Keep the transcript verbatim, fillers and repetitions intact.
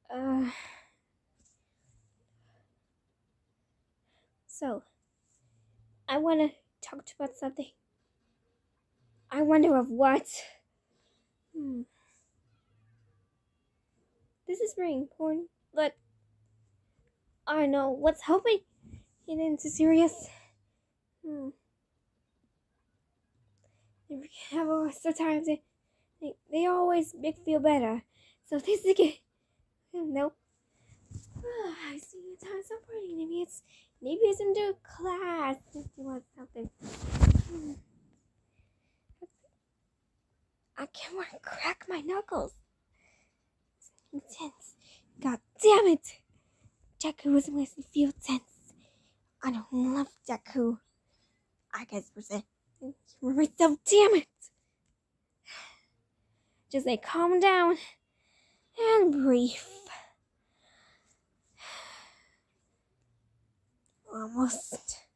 Uh, so, I want to talk to you about something. I wonder of what. Hmm. This is very important, but I don't know what's hoping it isn't too serious. Hmm. They have always sometimes they, they they always make me feel better. So this is good. Nope. I see your time so pretty. Maybe it's maybe it's into class if you want something. Hmm. I can't want to crack my knuckles. It's intense. God damn it! Jakku wasn't making me feel tense. I don't love Jakku. I guess we're saying for myself. Damn it! Just like calm down and breathe. Almost.